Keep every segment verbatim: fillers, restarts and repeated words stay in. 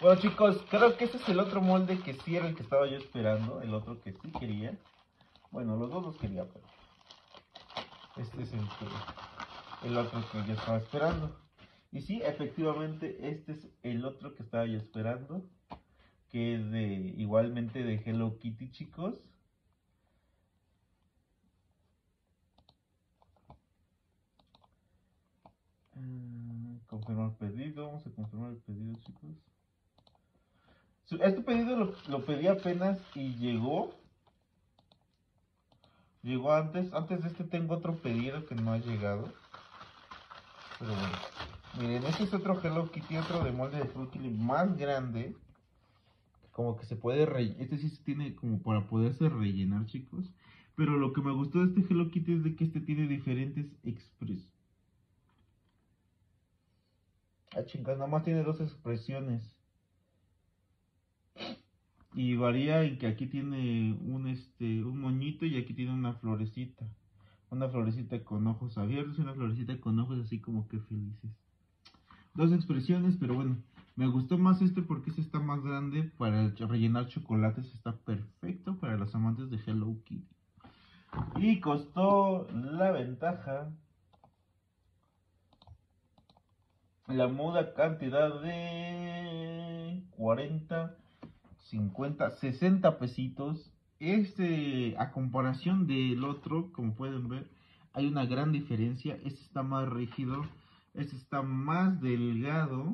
Bueno chicos, creo que este es el otro molde que sí era el que estaba yo esperando. El otro que sí quería. Bueno, los dos los quería, pero este es el que el otro que yo estaba esperando. Y sí, efectivamente, este es el otro que estaba yo esperando. Que es de igualmente de Hello Kitty, chicos. Uh, confirmar pedido. Vamos a confirmar el pedido, chicos. Este pedido lo, lo pedí apenas y llegó. Llegó antes. Antes de este tengo otro pedido que no ha llegado. Pero bueno. Miren, este es otro Hello Kitty, otro de molde de Fruity más grande. Como que se puede rellenar. Este sí se tiene como para poderse rellenar, chicos. Pero lo que me gustó de este Hello Kitty es de que este tiene diferentes expresiones. Ah, chicas, nada más tiene dos expresiones. Y varía en que aquí tiene un este un moñito y aquí tiene una florecita. Una florecita con ojos abiertos y una florecita con ojos así como que felices. Dos expresiones, pero bueno, me gustó más este porque este está más grande para rellenar chocolates, está perfecto para los amantes de Hello Kitty. Y costó la ventaja, la muda cantidad de cuarenta, cincuenta, sesenta pesitos. Este, a comparación del otro, como pueden ver, hay una gran diferencia. Este está más rígido, este está más delgado.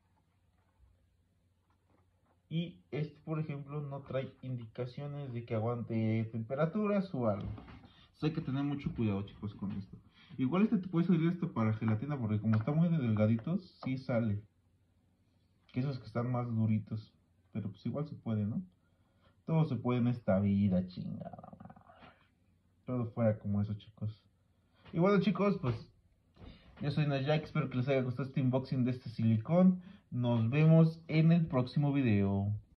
Y este, por ejemplo, no trae indicaciones de que aguante temperaturas o algo. Entonces hay que tener mucho cuidado, chicos, con esto. Igual este te puede servir esto para gelatina, porque como está muy delgaditos, sí sale. Que esos que están más duritos. Pero pues igual se puede, ¿no? Todo se puede en esta vida, chingada. Todo fuera como eso, chicos. Y bueno, chicos, pues yo soy Najak, espero que les haya gustado este unboxing de este silicón. Nos vemos en el próximo video.